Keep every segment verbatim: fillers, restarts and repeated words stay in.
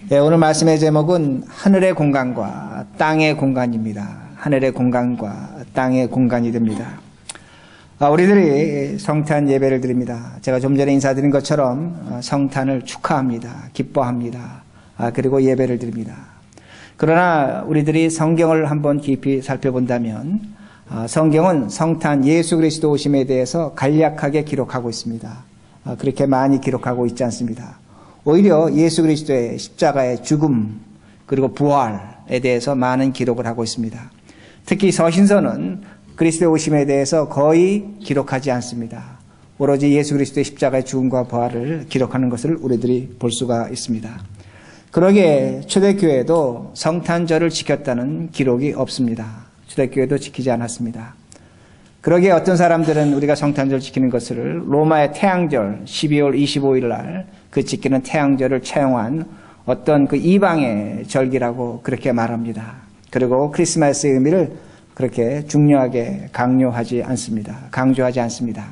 네, 오늘 말씀의 제목은 하늘의 공간과 땅의 공간입니다. 하늘의 공간과 땅의 공간이 됩니다. 아, 우리들이 성탄 예배를 드립니다. 제가 좀 전에 인사드린 것처럼 성탄을 축하합니다. 기뻐합니다. 아, 그리고 예배를 드립니다. 그러나 우리들이 성경을 한번 깊이 살펴본다면 아, 성경은 성탄 예수 그리스도 오심에 대해서 간략하게 기록하고 있습니다. 아, 그렇게 많이 기록하고 있지 않습니다. 오히려 예수 그리스도의 십자가의 죽음 그리고 부활에 대해서 많은 기록을 하고 있습니다. 특히 서신서는 그리스도의 오심에 대해서 거의 기록하지 않습니다. 오로지 예수 그리스도의 십자가의 죽음과 부활을 기록하는 것을 우리들이 볼 수가 있습니다. 그러기에 초대교회도 성탄절을 지켰다는 기록이 없습니다. 초대교회도 지키지 않았습니다. 그러기에 어떤 사람들은 우리가 성탄절 지키는 것을 로마의 태양절 십이월 이십오일 날 그 지키는 태양절을 차용한 어떤 그 이방의 절기라고 그렇게 말합니다. 그리고 크리스마스의 의미를 그렇게 중요하게 강요하지 않습니다. 강조하지 않습니다.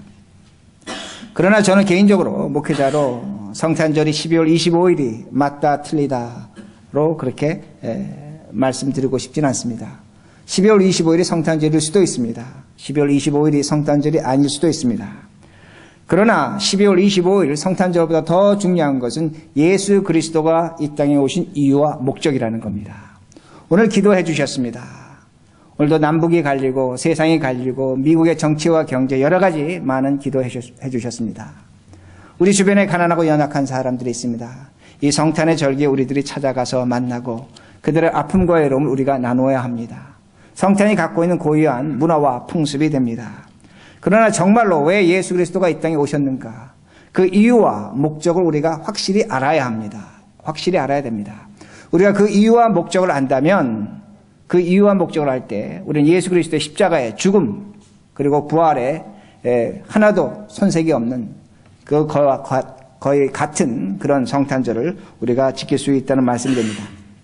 그러나 저는 개인적으로 목회자로 성탄절이 십이월 이십오일이 맞다 틀리다로 그렇게 에, 말씀드리고 싶진 않습니다. 십이월 이십오일이 성탄절일 수도 있습니다. 십이월 이십오일이 성탄절이 아닐 수도 있습니다. 그러나 십이월 이십오일 성탄절보다 더 중요한 것은 예수 그리스도가 이 땅에 오신 이유와 목적이라는 겁니다. 오늘 기도해 주셨습니다. 오늘도 남북이 갈리고 세상이 갈리고 미국의 정치와 경제 여러 가지 많은 기도해 주셨습니다. 우리 주변에 가난하고 연약한 사람들이 있습니다. 이 성탄의 절기에 우리들이 찾아가서 만나고 그들의 아픔과 외로움을 우리가 나누어야 합니다. 성탄이 갖고 있는 고유한 문화와 풍습이 됩니다. 그러나 정말로 왜 예수 그리스도가 이 땅에 오셨는가? 그 이유와 목적을 우리가 확실히 알아야 합니다. 확실히 알아야 됩니다. 우리가 그 이유와 목적을 안다면 그 이유와 목적을 알 때 우리는 예수 그리스도의 십자가의 죽음 그리고 부활에 하나도 손색이 없는 그 거의 같은 그런 성탄절을 우리가 지킬 수 있다는 말씀이 됩니다.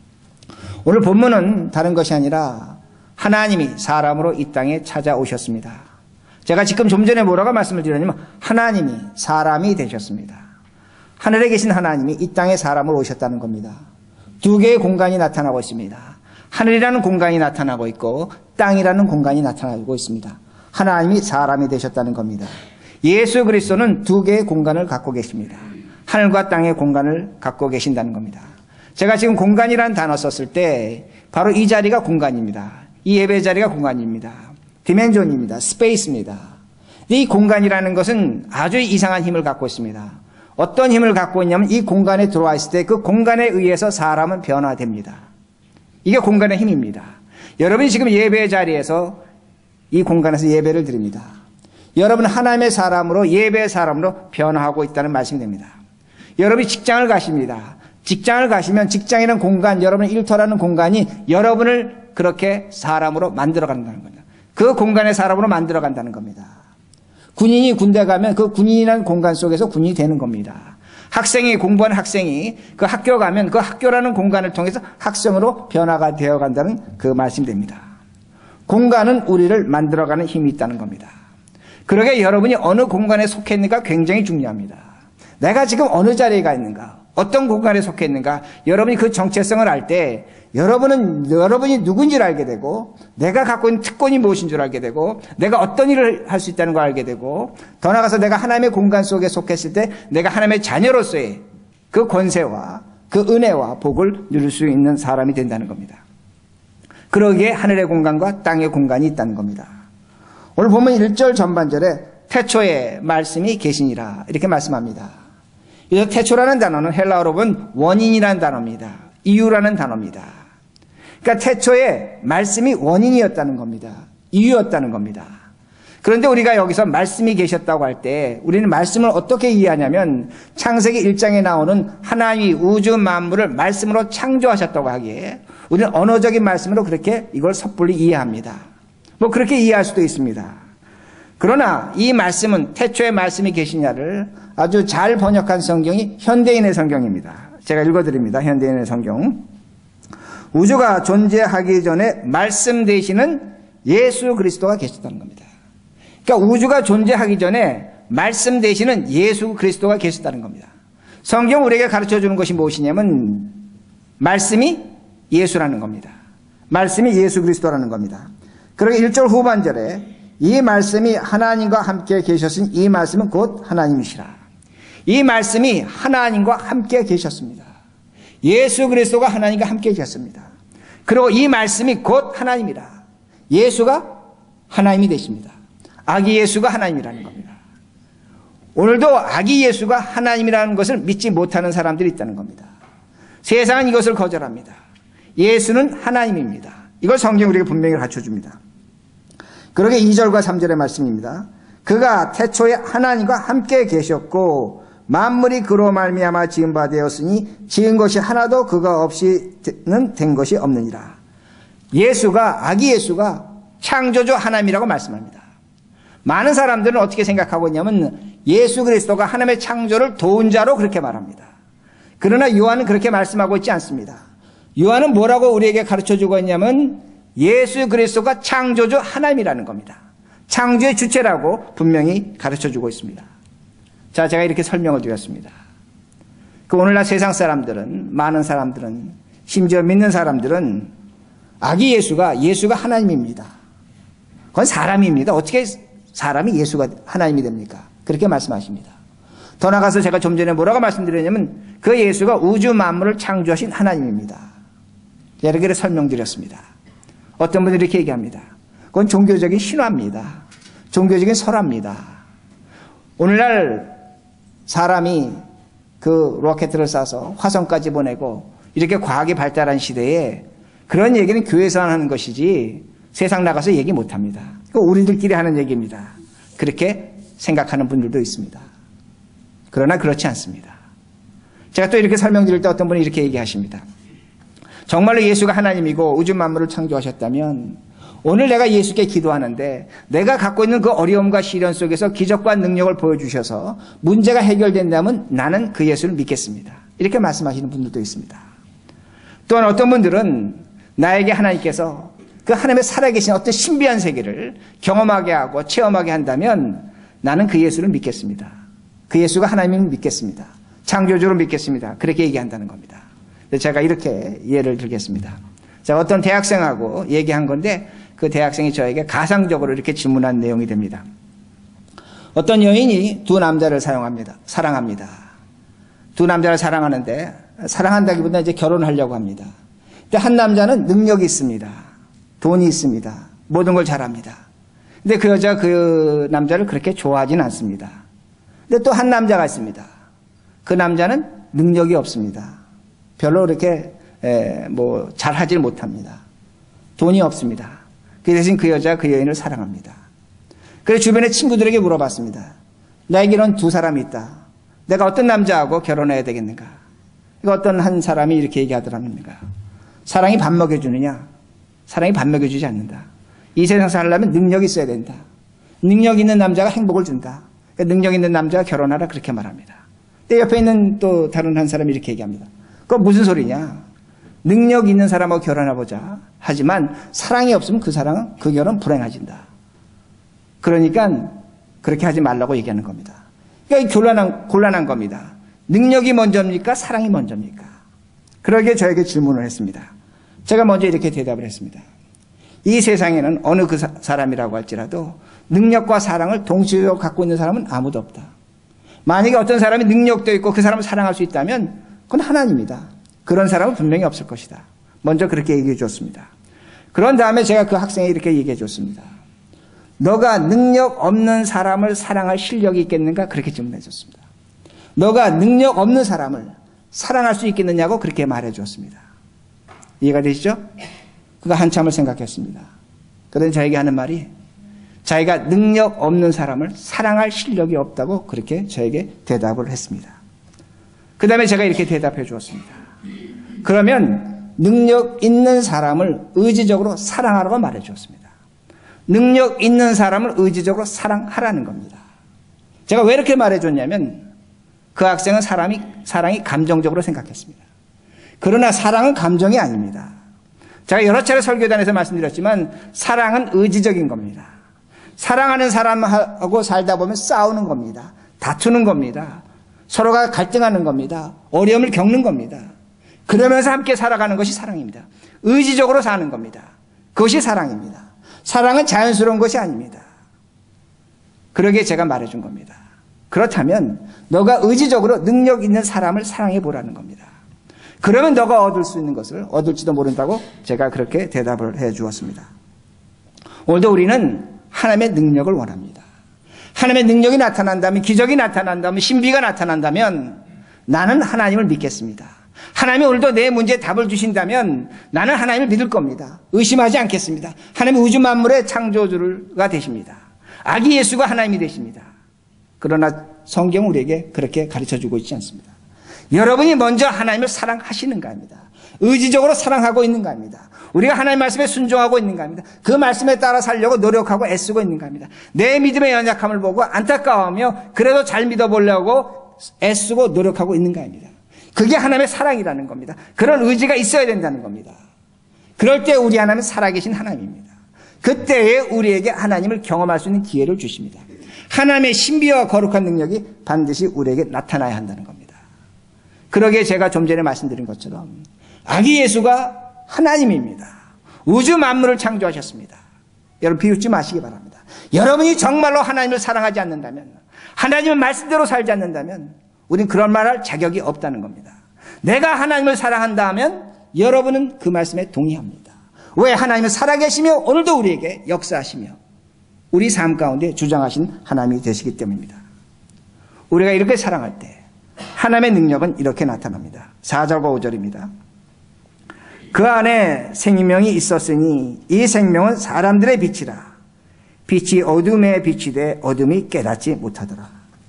오늘 본문은 다른 것이 아니라 하나님이 사람으로 이 땅에 찾아오셨습니다. 제가 지금 좀 전에 뭐라고 말씀을 드렸냐면 하나님이 사람이 되셨습니다. 하늘에 계신 하나님이 이 땅에 사람으로 오셨다는 겁니다. 두 개의 공간이 나타나고 있습니다. 하늘이라는 공간이 나타나고 있고 땅이라는 공간이 나타나고 있습니다. 하나님이 사람이 되셨다는 겁니다. 예수 그리스도는 두 개의 공간을 갖고 계십니다. 하늘과 땅의 공간을 갖고 계신다는 겁니다. 제가 지금 공간이라는 단어 썼을 때 바로 이 자리가 공간입니다. 이 예배 자리가 공간입니다. 디멘전입니다. 스페이스입니다. 이 공간이라는 것은 아주 이상한 힘을 갖고 있습니다. 어떤 힘을 갖고 있냐면 이 공간에 들어와 있을 때 그 공간에 의해서 사람은 변화됩니다. 이게 공간의 힘입니다. 여러분이 지금 예배 자리에서 이 공간에서 예배를 드립니다. 여러분 하나님의 사람으로 예배의 사람으로 변화하고 있다는 말씀이 됩니다. 여러분이 직장을 가십니다. 직장을 가시면 직장이라는 공간, 여러분의 일터라는 공간이 여러분을 그렇게 사람으로 만들어 간다는 겁니다. 그 공간의 사람으로 만들어 간다는 겁니다. 군인이 군대 가면 그 군인이라는 공간 속에서 군인이 되는 겁니다. 학생이 공부하는 학생이 그 학교 가면 그 학교라는 공간을 통해서 학생으로 변화가 되어 간다는 그 말씀이 됩니다. 공간은 우리를 만들어가는 힘이 있다는 겁니다. 그러게 여러분이 어느 공간에 속해 있는가 굉장히 중요합니다. 내가 지금 어느 자리에 가 있는가, 어떤 공간에 속해 있는가, 여러분이 그 정체성을 알 때 여러분은 여러분이 누군지를 알게 되고 내가 갖고 있는 특권이 무엇인 줄 알게 되고 내가 어떤 일을 할 수 있다는 걸 알게 되고 더 나아가서 내가 하나님의 공간 속에 속했을 때 내가 하나님의 자녀로서의 그 권세와 그 은혜와 복을 누릴 수 있는 사람이 된다는 겁니다. 그러기에 하늘의 공간과 땅의 공간이 있다는 겁니다. 오늘 보면 일 절 전반절에 태초에 말씀이 계시니라 이렇게 말씀합니다. 이 태초라는 단어는 헬라어로 보면 원인이라는 단어입니다. 이유라는 단어입니다. 그러니까 태초에 말씀이 원인이었다는 겁니다. 이유였다는 겁니다. 그런데 우리가 여기서 말씀이 계셨다고 할 때 우리는 말씀을 어떻게 이해하냐면 창세기 일 장에 나오는 하나님이 우주 만물을 말씀으로 창조하셨다고 하기에 우리는 언어적인 말씀으로 그렇게 이걸 섣불리 이해합니다. 뭐 그렇게 이해할 수도 있습니다. 그러나 이 말씀은 태초에 말씀이 계시냐를 아주 잘 번역한 성경이 현대인의 성경입니다. 제가 읽어드립니다. 현대인의 성경. 우주가 존재하기 전에 말씀 되시는 예수 그리스도가 계셨다는 겁니다. 그러니까 우주가 존재하기 전에 말씀 되시는 예수 그리스도가 계셨다는 겁니다. 성경 우리에게 가르쳐주는 것이 무엇이냐면 말씀이 예수라는 겁니다. 말씀이 예수 그리스도라는 겁니다. 그리고 일 절 후반절에 이 말씀이 하나님과 함께 계셨으니 이 말씀은 곧 하나님이시라. 이 말씀이 하나님과 함께 계셨습니다. 예수 그리스도가 하나님과 함께 계셨습니다. 그리고 이 말씀이 곧 하나님이라. 예수가 하나님이 되십니다. 아기 예수가 하나님이라는 겁니다. 오늘도 아기 예수가 하나님이라는 것을 믿지 못하는 사람들이 있다는 겁니다. 세상은 이것을 거절합니다. 예수는 하나님입니다. 이걸 성경이 우리에게 분명히 가르쳐줍니다. 그러게 이 절과 삼 절의 말씀입니다. 그가 태초에 하나님과 함께 계셨고 만물이 그로 말미암아 지은 바 되었으니 지은 것이 하나도 그가 없이는 된 것이 없느니라. 예수가 아기 예수가 창조주 하나님이라고 말씀합니다. 많은 사람들은 어떻게 생각하고 있냐면 예수 그리스도가 하나님의 창조를 도운 자로 그렇게 말합니다. 그러나 요한은 그렇게 말씀하고 있지 않습니다. 요한은 뭐라고 우리에게 가르쳐주고 있냐면 예수 그리스도가 창조주 하나님이라는 겁니다. 창조의 주체라고 분명히 가르쳐주고 있습니다. 자, 제가 이렇게 설명을 드렸습니다. 그 오늘날 세상 사람들은, 많은 사람들은, 심지어 믿는 사람들은 아기 예수가 예수가 하나님입니다. 그건 사람입니다. 어떻게 사람이 예수가 하나님이 됩니까? 그렇게 말씀하십니다. 더 나아가서 제가 좀 전에 뭐라고 말씀드렸냐면 그 예수가 우주 만물을 창조하신 하나님입니다. 여러 개를 설명드렸습니다. 어떤 분들이 이렇게 얘기합니다. 그건 종교적인 신화입니다. 종교적인 설화입니다. 오늘날 사람이 그 로켓을 쏴서 화성까지 보내고 이렇게 과학이 발달한 시대에 그런 얘기는 교회에서 하는 것이지 세상 나가서 얘기 못합니다. 우리들끼리 하는 얘기입니다. 그렇게 생각하는 분들도 있습니다. 그러나 그렇지 않습니다. 제가 또 이렇게 설명드릴 때 어떤 분이 이렇게 얘기하십니다. 정말로 예수가 하나님이고 우주 만물을 창조하셨다면 오늘 내가 예수께 기도하는데 내가 갖고 있는 그 어려움과 시련 속에서 기적과 능력을 보여주셔서 문제가 해결된다면 나는 그 예수를 믿겠습니다. 이렇게 말씀하시는 분들도 있습니다. 또한 어떤 분들은 나에게 하나님께서 그 하나님의 살아계신 어떤 신비한 세계를 경험하게 하고 체험하게 한다면 나는 그 예수를 믿겠습니다. 그 예수가 하나님을 믿겠습니다. 창조주로 믿겠습니다. 그렇게 얘기한다는 겁니다. 제가 이렇게 예를 들겠습니다. 제가 어떤 대학생하고 얘기한 건데 그 대학생이 저에게 가상적으로 이렇게 질문한 내용이 됩니다. 어떤 여인이 두 남자를 사용합니다. 사랑합니다. 두 남자를 사랑하는데 사랑한다기보다 이제 결혼하려고 합니다. 근데 한 남자는 능력이 있습니다. 돈이 있습니다. 모든 걸 잘합니다. 근데 그 여자가 그 남자를 그렇게 좋아하진 않습니다. 근데 또 한 남자가 있습니다. 그 남자는 능력이 없습니다. 별로 그렇게 에, 뭐 잘하질 못합니다. 돈이 없습니다. 그 대신 그 여자가 그 여인을 사랑합니다. 그래서 주변의 친구들에게 물어봤습니다. 나에게는 두 사람이 있다. 내가 어떤 남자하고 결혼해야 되겠는가? 어떤 한 사람이 이렇게 얘기하더랍니다. 사랑이 밥 먹여주느냐? 사랑이 밥 먹여주지 않는다. 이 세상 살려면 능력이 있어야 된다. 능력 있는 남자가 행복을 준다. 그러니까 능력 있는 남자가 결혼하라 그렇게 말합니다. 근데 옆에 있는 또 다른 한 사람이 이렇게 얘기합니다. 그건 무슨 소리냐? 능력 있는 사람하고 결혼해보자. 하지만 사랑이 없으면 그 사랑은 그 결혼 불행해진다. 그러니까 그렇게 하지 말라고 얘기하는 겁니다. 그러니까 곤란한, 곤란한 겁니다. 능력이 먼저입니까? 사랑이 먼저입니까? 그러기에 저에게 질문을 했습니다. 제가 먼저 이렇게 대답을 했습니다. 이 세상에는 어느 그 사, 사람이라고 할지라도 능력과 사랑을 동시에 갖고 있는 사람은 아무도 없다. 만약에 어떤 사람이 능력도 있고 그 사람을 사랑할 수 있다면 그건 하나님이다. 그런 사람은 분명히 없을 것이다. 먼저 그렇게 얘기해 줬습니다. 그런 다음에 제가 그 학생에 이렇게 얘기해 줬습니다. 너가 능력 없는 사람을 사랑할 실력이 있겠는가? 그렇게 질문해 줬습니다. 너가 능력 없는 사람을 사랑할 수 있겠느냐고 그렇게 말해 줬습니다. 이해가 되시죠? 그가 한참을 생각했습니다. 그런데 저에게 하는 말이 자기가 능력 없는 사람을 사랑할 실력이 없다고 그렇게 저에게 대답을 했습니다. 그 다음에 제가 이렇게 대답해 주었습니다. 그러면 능력 있는 사람을 의지적으로 사랑하라고 말해 주었습니다. 능력 있는 사람을 의지적으로 사랑하라는 겁니다. 제가 왜 이렇게 말해 줬냐면 그 학생은 사람이, 사랑이 감정적으로 생각했습니다. 그러나 사랑은 감정이 아닙니다. 제가 여러 차례 설교단에서 말씀드렸지만 사랑은 의지적인 겁니다. 사랑하는 사람하고 살다 보면 싸우는 겁니다. 다투는 겁니다. 서로가 갈등하는 겁니다. 어려움을 겪는 겁니다. 그러면서 함께 살아가는 것이 사랑입니다. 의지적으로 사는 겁니다. 그것이 사랑입니다. 사랑은 자연스러운 것이 아닙니다. 그러게 제가 말해준 겁니다. 그렇다면 너가 의지적으로 능력 있는 사람을 사랑해 보라는 겁니다. 그러면 너가 얻을 수 있는 것을 얻을지도 모른다고 제가 그렇게 대답을 해 주었습니다. 오늘도 우리는 하나님의 능력을 원합니다. 하나님의 능력이 나타난다면, 기적이 나타난다면, 신비가 나타난다면 나는 하나님을 믿겠습니다. 하나님이 오늘도 내 문제에 답을 주신다면 나는 하나님을 믿을 겁니다. 의심하지 않겠습니다. 하나님은 우주 만물의 창조주가 되십니다. 아기 예수가 하나님이 되십니다. 그러나 성경은 우리에게 그렇게 가르쳐주고 있지 않습니다. 여러분이 먼저 하나님을 사랑하시는가 합니다. 의지적으로 사랑하고 있는가 합니다. 우리가 하나님 말씀에 순종하고 있는가 합니다. 그 말씀에 따라 살려고 노력하고 애쓰고 있는가 합니다. 내 믿음의 연약함을 보고 안타까워하며 그래도 잘 믿어보려고 애쓰고 노력하고 있는가 합니다. 그게 하나님의 사랑이라는 겁니다. 그런 의지가 있어야 된다는 겁니다. 그럴 때 우리 하나님은 살아계신 하나님입니다. 그때에 우리에게 하나님을 경험할 수 있는 기회를 주십니다. 하나님의 신비와 거룩한 능력이 반드시 우리에게 나타나야 한다는 겁니다. 그러기에 제가 좀 전에 말씀드린 것처럼 아기 예수가 하나님입니다. 우주 만물을 창조하셨습니다. 여러분 비웃지 마시기 바랍니다. 여러분이 정말로 하나님을 사랑하지 않는다면, 하나님의 말씀대로 살지 않는다면 우린 그런 말 할 자격이 없다는 겁니다. 내가 하나님을 사랑한다 하면 여러분은 그 말씀에 동의합니다. 왜? 하나님은 살아계시며 오늘도 우리에게 역사하시며 우리 삶 가운데 주장하신 하나님이 되시기 때문입니다. 우리가 이렇게 사랑할 때 하나님의 능력은 이렇게 나타납니다. 사 절과 오 절입니다. 그 안에 생명이 있었으니 이 생명은 사람들의 빛이라. 빛이 어둠에 비치되 어둠이 깨닫지 못하더라.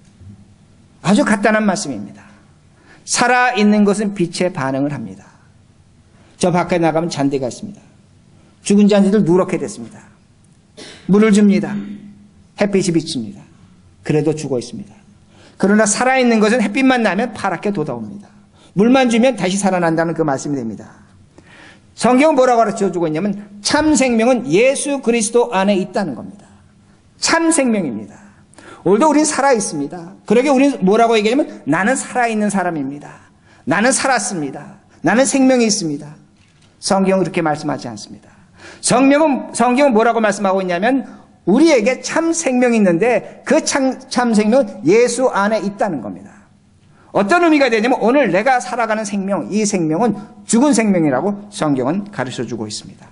아주 간단한 말씀입니다. 살아있는 것은 빛에 반응을 합니다. 저 밖에 나가면 잔디가 있습니다. 죽은 잔디들 누렇게 됐습니다. 물을 줍니다. 햇빛이 비칩니다. 그래도 죽어 있습니다. 그러나 살아있는 것은 햇빛만 나면 파랗게 돋아옵니다. 물만 주면 다시 살아난다는 그 말씀이 됩니다. 성경은 뭐라고 가르쳐주고 있냐면 참 생명은 예수 그리스도 안에 있다는 겁니다. 참 생명입니다. 오늘도 우리는 살아있습니다. 그러게 우리는 뭐라고 얘기하냐면 나는 살아있는 사람입니다. 나는 살았습니다. 나는 생명이 있습니다. 성경은 그렇게 말씀하지 않습니다. 성경은, 성경은 뭐라고 말씀하고 있냐면 우리에게 참 생명이 있는데 그 참, 참 생명은 예수 안에 있다는 겁니다. 어떤 의미가 되냐면 오늘 내가 살아가는 생명, 이 생명은 죽은 생명이라고 성경은 가르쳐주고 있습니다.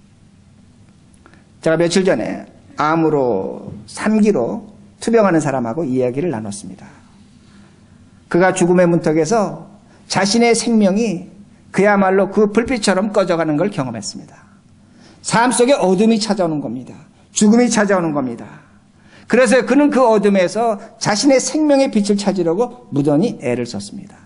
제가 며칠 전에 암으로 삼 기로 투병하는 사람하고 이야기를 나눴습니다. 그가 죽음의 문턱에서 자신의 생명이 그야말로 그 불빛처럼 꺼져가는 걸 경험했습니다. 삶 속에 어둠이 찾아오는 겁니다. 죽음이 찾아오는 겁니다. 그래서 그는 그 어둠에서 자신의 생명의 빛을 찾으려고 무던히 애를 썼습니다.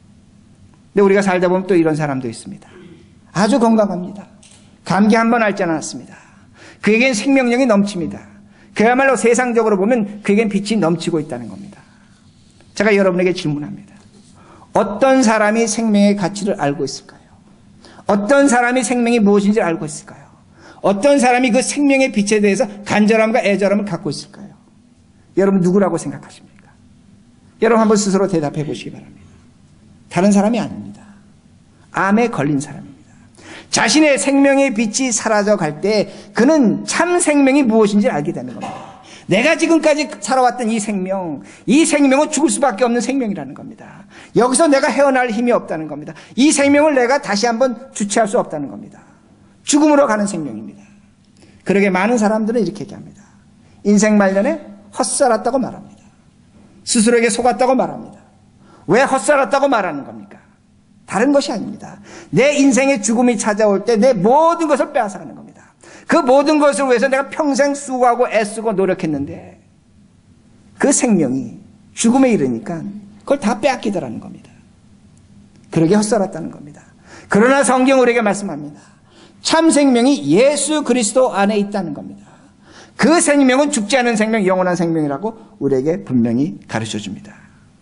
근데 우리가 살다 보면 또 이런 사람도 있습니다. 아주 건강합니다. 감기 한 번 앓지 않았습니다. 그에겐 생명력이 넘칩니다. 그야말로 세상적으로 보면 그에겐 빛이 넘치고 있다는 겁니다. 제가 여러분에게 질문합니다. 어떤 사람이 생명의 가치를 알고 있을까요? 어떤 사람이 생명이 무엇인지 알고 있을까요? 어떤 사람이 그 생명의 빛에 대해서 간절함과 애절함을 갖고 있을까요? 여러분 누구라고 생각하십니까? 여러분 한번 스스로 대답해 보시기 바랍니다. 다른 사람이 아닙니다. 암에 걸린 사람입니다. 자신의 생명의 빛이 사라져 갈 때 그는 참 생명이 무엇인지 알게 되는 겁니다. 내가 지금까지 살아왔던 이 생명, 이 생명은 죽을 수밖에 없는 생명이라는 겁니다. 여기서 내가 헤어날 힘이 없다는 겁니다. 이 생명을 내가 다시 한번 주체할 수 없다는 겁니다. 죽음으로 가는 생명입니다. 그러게 많은 사람들은 이렇게 얘기합니다. 인생 말년에 헛살았다고 말합니다. 스스로에게 속았다고 말합니다. 왜 헛살았다고 말하는 겁니까? 다른 것이 아닙니다. 내 인생의 죽음이 찾아올 때 내 모든 것을 빼앗아가는 겁니다. 그 모든 것을 위해서 내가 평생 수고하고 애쓰고 노력했는데 그 생명이 죽음에 이르니까 그걸 다 빼앗기더라는 겁니다. 그러게 헛살았다는 겁니다. 그러나 성경 우리에게 말씀합니다. 참 생명이 예수 그리스도 안에 있다는 겁니다. 그 생명은 죽지 않은 생명, 영원한 생명이라고 우리에게 분명히 가르쳐줍니다.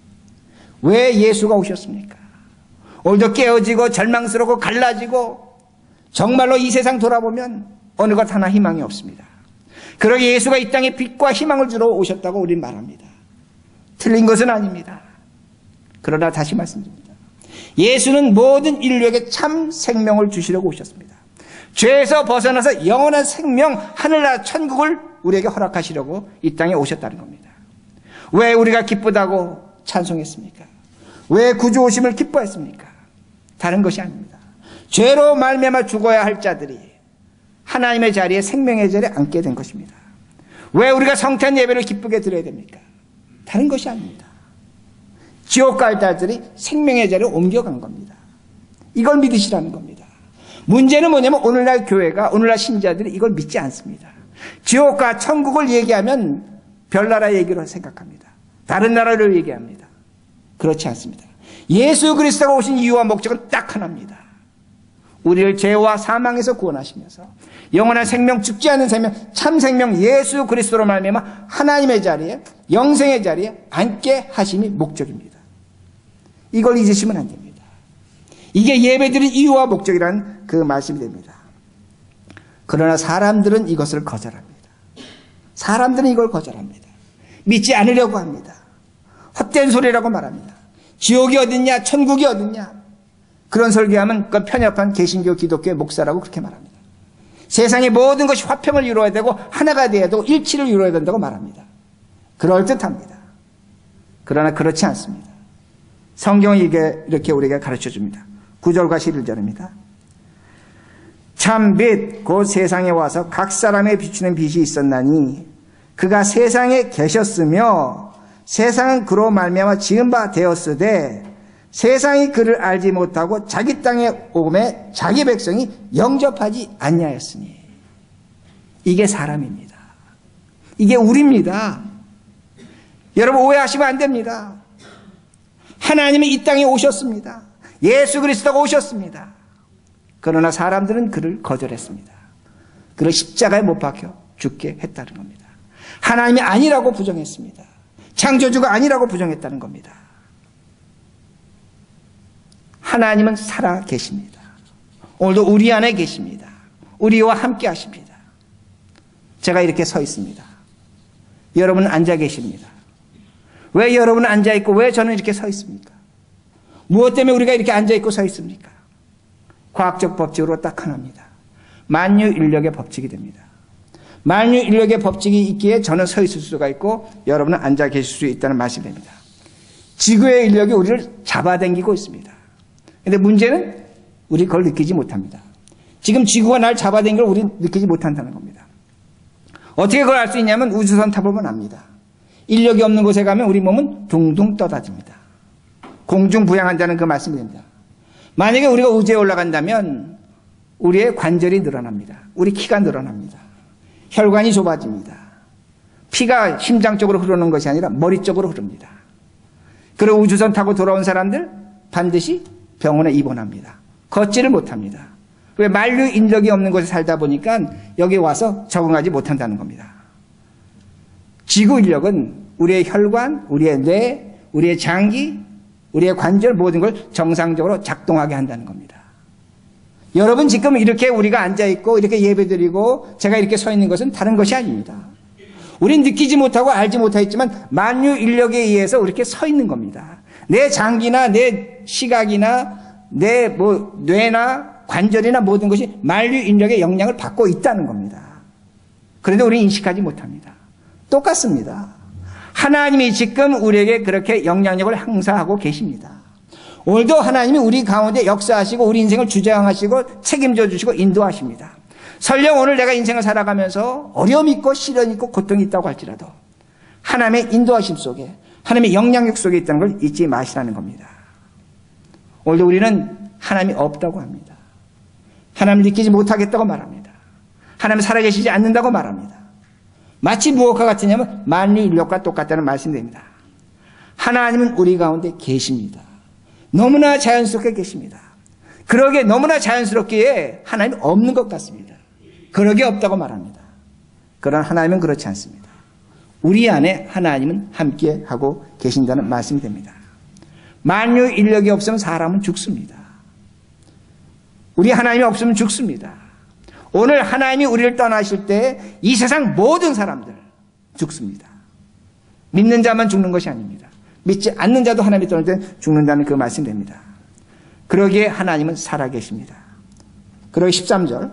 왜 예수가 오셨습니까? 오늘도 깨어지고 절망스럽고 갈라지고 정말로 이 세상 돌아보면 어느 것 하나 희망이 없습니다. 그러기에 예수가 이 땅에 빛과 희망을 주러 오셨다고 우리는 말합니다. 틀린 것은 아닙니다. 그러나 다시 말씀드립니다. 예수는 모든 인류에게 참 생명을 주시려고 오셨습니다. 죄에서 벗어나서 영원한 생명, 하늘나라 천국을 우리에게 허락하시려고 이 땅에 오셨다는 겁니다. 왜 우리가 기쁘다고 찬송했습니까? 왜 구주 오심을 기뻐했습니까? 다른 것이 아닙니다. 죄로 말미암아 죽어야 할 자들이 하나님의 자리에, 생명의 자리에 앉게 된 것입니다. 왜 우리가 성탄 예배를 기쁘게 드려야 됩니까? 다른 것이 아닙니다. 지옥 갈 자들이 생명의 자리에 옮겨간 겁니다. 이걸 믿으시라는 겁니다. 문제는 뭐냐면 오늘날 교회가, 오늘날 신자들이 이걸 믿지 않습니다. 지옥과 천국을 얘기하면 별나라 얘기로 생각합니다. 다른 나라를 얘기합니다. 그렇지 않습니다. 예수 그리스도가 오신 이유와 목적은 딱 하나입니다. 우리를 죄와 사망에서 구원하시면서 영원한 생명, 죽지 않는 생명, 참 생명 예수 그리스도로 말미암아 하나님의 자리에, 영생의 자리에 앉게 하심이 목적입니다. 이걸 잊으시면 안 됩니다. 이게 예배드린 이유와 목적이라는 그 말씀이 됩니다. 그러나 사람들은 이것을 거절합니다. 사람들은 이걸 거절합니다. 믿지 않으려고 합니다. 헛된 소리라고 말합니다. 지옥이 어딨냐, 천국이 어딨냐. 그런 설교하면 그 편협한 개신교 기독교의 목사라고 그렇게 말합니다. 세상의 모든 것이 화평을 이루어야 되고 하나가 되어야 되고 일치를 이루어야 된다고 말합니다. 그럴듯합니다. 그러나 그렇지 않습니다. 성경이 이게 이렇게 우리에게 가르쳐 줍니다. 구 절과 십일 절입니다. 참 빛 곧 세상에 와서 각 사람에 비추는 빛이 있었나니 그가 세상에 계셨으며 세상은 그로 말미암아 지은 바 되었으되 세상이 그를 알지 못하고 자기 땅에 오매 자기 백성이 영접하지 아니하였으니. 이게 사람입니다. 이게 우리입니다. 여러분 오해하시면 안 됩니다. 하나님이 이 땅에 오셨습니다. 예수 그리스도가 오셨습니다. 그러나 사람들은 그를 거절했습니다. 그를 십자가에 못 박혀 죽게 했다는 겁니다. 하나님이 아니라고 부정했습니다. 창조주가 아니라고 부정했다는 겁니다. 하나님은 살아 계십니다. 오늘도 우리 안에 계십니다. 우리와 함께 하십니다. 제가 이렇게 서 있습니다. 여러분은 앉아 계십니다. 왜 여러분은 앉아 있고 왜 저는 이렇게 서 있습니까? 무엇 때문에 우리가 이렇게 앉아 있고 서 있습니까? 과학적 법칙으로 딱 하나입니다. 만유인력의 법칙이 됩니다. 만유인력의 법칙이 있기에 저는 서 있을 수가 있고 여러분은 앉아 계실 수 있다는 말씀이 됩니다. 지구의 인력이 우리를 잡아당기고 있습니다. 그런데 문제는 우리 그걸 느끼지 못합니다. 지금 지구가 날 잡아당기는 걸 우리 느끼지 못한다는 겁니다. 어떻게 그걸 알 수 있냐면 우주선 타보면 압니다. 인력이 없는 곳에 가면 우리 몸은 둥둥 떠다닙니다. 공중부양한다는 그 말씀이 됩니다. 만약에 우리가 우주에 올라간다면 우리의 관절이 늘어납니다. 우리 키가 늘어납니다. 혈관이 좁아집니다. 피가 심장 쪽으로 흐르는 것이 아니라 머리 쪽으로 흐릅니다. 그리고 우주선 타고 돌아온 사람들 반드시 병원에 입원합니다. 걷지를 못합니다. 왜? 만류 인력이 없는 곳에 살다 보니까 여기 와서 적응하지 못한다는 겁니다. 지구 인력은 우리의 혈관, 우리의 뇌, 우리의 장기, 우리의 관절 모든 걸 정상적으로 작동하게 한다는 겁니다. 여러분 지금 이렇게 우리가 앉아있고 이렇게 예배드리고 제가 이렇게 서 있는 것은 다른 것이 아닙니다. 우린 느끼지 못하고 알지 못하겠지만 만유 인력에 의해서 이렇게 서 있는 겁니다. 내 장기나 내 시각이나 내 뭐 뇌나 관절이나 모든 것이 만유 인력의 영향을 받고 있다는 겁니다. 그런데 우리는 인식하지 못합니다. 똑같습니다. 하나님이 지금 우리에게 그렇게 영향력을 행사하고 계십니다. 오늘도 하나님이 우리 가운데 역사하시고 우리 인생을 주장하시고 책임져 주시고 인도하십니다. 설령 오늘 내가 인생을 살아가면서 어려움이 있고 시련이 있고 고통이 있다고 할지라도 하나님의 인도하심 속에 하나님의 영향력 속에 있다는 걸 잊지 마시라는 겁니다. 오늘도 우리는 하나님이 없다고 합니다. 하나님을 느끼지 못하겠다고 말합니다. 하나님은 살아계시지 않는다고 말합니다. 마치 무엇과 같으냐면 만유 인력과 똑같다는 말씀이 됩니다. 하나님은 우리 가운데 계십니다. 너무나 자연스럽게 계십니다. 그러기에 너무나 자연스럽기에 하나님이 없는 것 같습니다. 그러기에 없다고 말합니다. 그러나 하나님은 그렇지 않습니다. 우리 안에 하나님은 함께 하고 계신다는 말씀이 됩니다. 만유 인력이 없으면 사람은 죽습니다. 우리 하나님이 없으면 죽습니다. 오늘 하나님이 우리를 떠나실 때 이 세상 모든 사람들 죽습니다. 믿는 자만 죽는 것이 아닙니다. 믿지 않는 자도 하나님이 떠날 때 죽는다는 그 말씀이 됩니다. 그러기에 하나님은 살아계십니다. 그러기 십삼 절.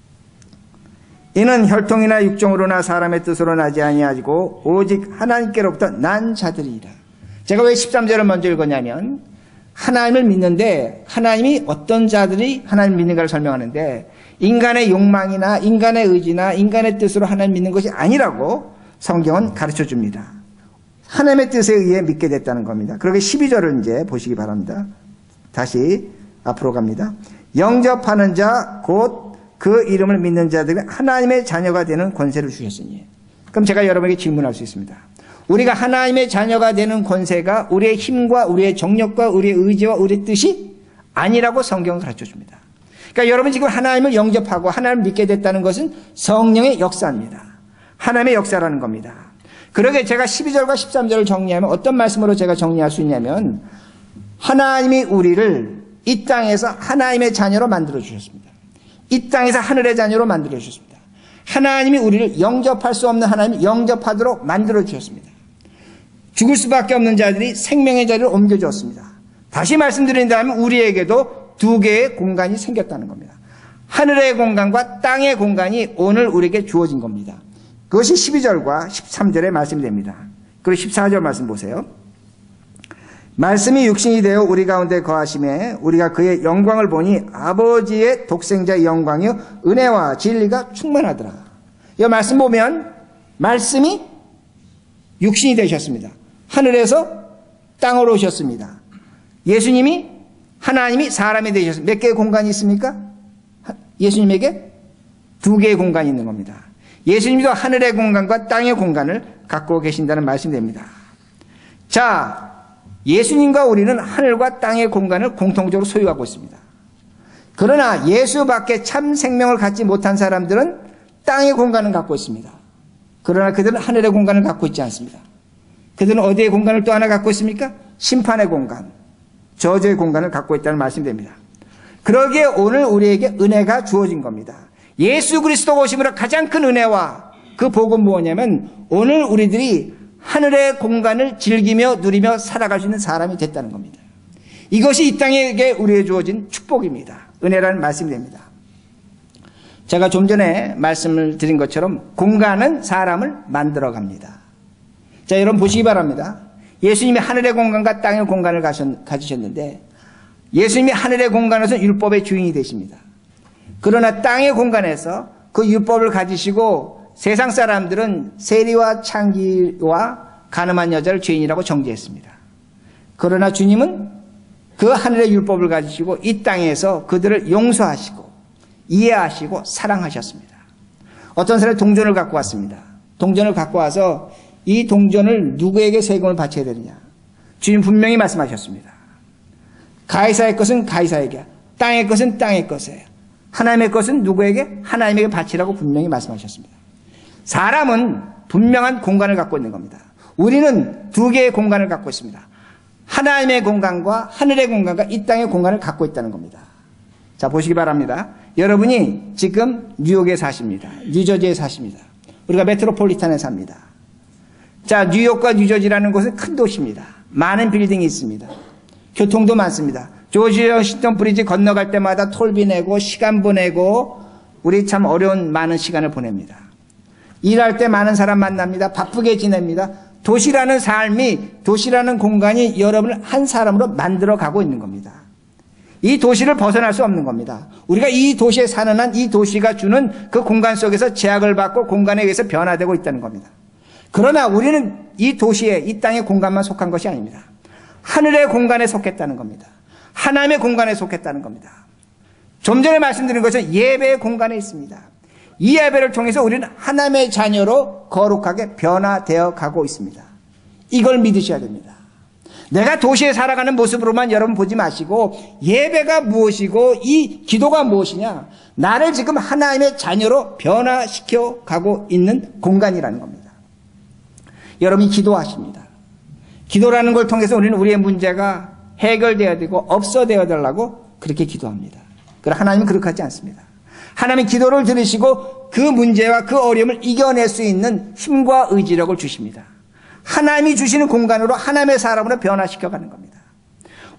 이는 혈통이나 육종으로나 사람의 뜻으로 나지 아니하고 오직 하나님께로부터 난 자들이라. 제가 왜 십삼 절을 먼저 읽었냐면 하나님을 믿는데 하나님이 어떤 자들이 하나님을 믿는가를 설명하는데 인간의 욕망이나 인간의 의지나 인간의 뜻으로 하나님 믿는 것이 아니라고 성경은 가르쳐 줍니다. 하나님의 뜻에 의해 믿게 됐다는 겁니다. 그러게 십이 절을 이제 보시기 바랍니다. 다시 앞으로 갑니다. 영접하는 자 곧 그 이름을 믿는 자들이 하나님의 자녀가 되는 권세를 주셨으니. 그럼 제가 여러분에게 질문할 수 있습니다. 우리가 하나님의 자녀가 되는 권세가 우리의 힘과 우리의 정력과 우리의 의지와 우리의 뜻이 아니라고 성경은 가르쳐 줍니다. 그러니까 여러분 지금 하나님을 영접하고 하나님을 믿게 됐다는 것은 성령의 역사입니다. 하나님의 역사라는 겁니다. 그러게 제가 십이 절과 십삼 절을 정리하면 어떤 말씀으로 제가 정리할 수 있냐면 하나님이 우리를 이 땅에서 하나님의 자녀로 만들어 주셨습니다. 이 땅에서 하늘의 자녀로 만들어 주셨습니다. 하나님이 우리를 영접할 수 없는 하나님이 영접하도록 만들어 주셨습니다. 죽을 수밖에 없는 자들이 생명의 자리를 옮겨주었습니다. 다시 말씀드린다면 우리에게도 두 개의 공간이 생겼다는 겁니다. 하늘의 공간과 땅의 공간이 오늘 우리에게 주어진 겁니다. 그것이 십이 절과 십삼 절의 말씀이 됩니다. 그리고 십사 절 말씀 보세요. 말씀이 육신이 되어 우리 가운데 거하심에 우리가 그의 영광을 보니 아버지의 독생자의 영광이요 은혜와 진리가 충만하더라. 이 말씀 보면 말씀이 육신이 되셨습니다. 하늘에서 땅으로 오셨습니다. 예수님이 하나님이 사람이 되셨습니다. 몇 개의 공간이 있습니까? 예수님에게 두 개의 공간이 있는 겁니다. 예수님도 하늘의 공간과 땅의 공간을 갖고 계신다는 말씀이 됩니다. 자, 예수님과 우리는 하늘과 땅의 공간을 공통적으로 소유하고 있습니다. 그러나 예수밖에 참 생명을 갖지 못한 사람들은 땅의 공간을 갖고 있습니다. 그러나 그들은 하늘의 공간을 갖고 있지 않습니다. 그들은 어디의 공간을 또 하나 갖고 있습니까? 심판의 공간, 저주의 공간을 갖고 있다는 말씀이 됩니다. 그러기에 오늘 우리에게 은혜가 주어진 겁니다. 예수 그리스도 오심으로 가장 큰 은혜와 그 복은 무엇이냐면 오늘 우리들이 하늘의 공간을 즐기며 누리며 살아갈 수 있는 사람이 됐다는 겁니다. 이것이 이 땅에게 우리에게 주어진 축복입니다. 은혜라는 말씀이 됩니다. 제가 좀 전에 말씀을 드린 것처럼 공간은 사람을 만들어 갑니다. 자, 여러분 보시기 바랍니다. 예수님이 하늘의 공간과 땅의 공간을 가지셨는데 예수님이 하늘의 공간에서 율법의 주인이 되십니다. 그러나 땅의 공간에서 그 율법을 가지시고 세상 사람들은 세리와 창기와 가늠한 여자를 죄인이라고 정죄했습니다. 그러나 주님은 그 하늘의 율법을 가지시고 이 땅에서 그들을 용서하시고 이해하시고 사랑하셨습니다. 어떤 사람이 동전을 갖고 왔습니다. 동전을 갖고 와서 이 동전을 누구에게 세금을 바쳐야 되느냐. 주님 분명히 말씀하셨습니다. 가이사의 것은 가이사에게, 땅의 것은 땅의 것이에요. 하나님의 것은 누구에게? 하나님에게 바치라고 분명히 말씀하셨습니다. 사람은 분명한 공간을 갖고 있는 겁니다. 우리는 두 개의 공간을 갖고 있습니다. 하나님의 공간과 하늘의 공간과 이 땅의 공간을 갖고 있다는 겁니다. 자, 보시기 바랍니다. 여러분이 지금 뉴욕에 사십니다. 뉴저지에 사십니다. 우리가 메트로폴리탄에 삽니다. 자, 뉴욕과 뉴저지라는 곳은 큰 도시입니다. 많은 빌딩이 있습니다. 교통도 많습니다. 조지 워싱턴 브리지 건너갈 때마다 톨비 내고 시간 보내고 우리 참 어려운 많은 시간을 보냅니다. 일할 때 많은 사람 만납니다. 바쁘게 지냅니다. 도시라는 삶이, 도시라는 공간이 여러분을 한 사람으로 만들어 가고 있는 겁니다. 이 도시를 벗어날 수 없는 겁니다. 우리가 이 도시에 사는 한 이 도시가 주는 그 공간 속에서 제약을 받고 공간에 의해서 변화되고 있다는 겁니다. 그러나 우리는 이 도시에, 이 땅의 공간만 속한 것이 아닙니다. 하늘의 공간에 속했다는 겁니다. 하나님의 공간에 속했다는 겁니다. 좀 전에 말씀드린 것은 예배의 공간에 있습니다. 이 예배를 통해서 우리는 하나님의 자녀로 거룩하게 변화되어 가고 있습니다. 이걸 믿으셔야 됩니다. 내가 도시에 살아가는 모습으로만 여러분 보지 마시고 예배가 무엇이고 이 기도가 무엇이냐, 나를 지금 하나님의 자녀로 변화시켜 가고 있는 공간이라는 겁니다. 여러분이 기도하십니다. 기도라는 걸 통해서 우리는 우리의 문제가 해결되어야 되고 없어되어야 되려고 그렇게 기도합니다. 그러나 하나님은 그렇게 하지 않습니다. 하나님은 기도를 들으시고 그 문제와 그 어려움을 이겨낼 수 있는 힘과 의지력을 주십니다. 하나님이 주시는 공간으로 하나님의 사람으로 변화시켜가는 겁니다.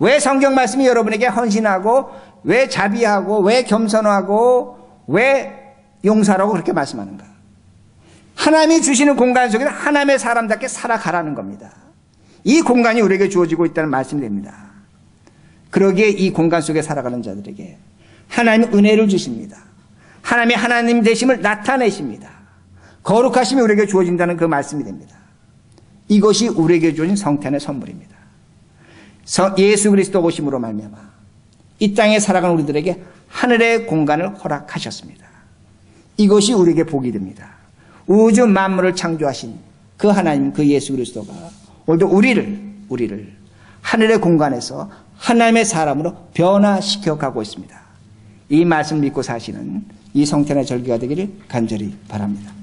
왜 성경 말씀이 여러분에게 헌신하고 왜 자비하고 왜 겸손하고 왜 용서하라고 그렇게 말씀하는가? 하나님이 주시는 공간 속에서 하나님의 사람답게 살아가라는 겁니다. 이 공간이 우리에게 주어지고 있다는 말씀이 됩니다. 그러기에 이 공간 속에 살아가는 자들에게 하나님의 은혜를 주십니다. 하나님의 하나님 되심을 나타내십니다. 거룩하심이 우리에게 주어진다는 그 말씀이 됩니다. 이것이 우리에게 주어진 성탄의 선물입니다. 예수 그리스도 오심으로 말미암아 이 땅에 살아가는 우리들에게 하늘의 공간을 허락하셨습니다. 이것이 우리에게 복이 됩니다. 우주 만물을 창조하신 그 하나님, 그 예수 그리스도가 오늘도 우리를 우리를 하늘의 공간에서 하나님의 사람으로 변화시켜 가고 있습니다. 이 말씀 믿고 사시는 이 성탄의 절기가 되기를 간절히 바랍니다.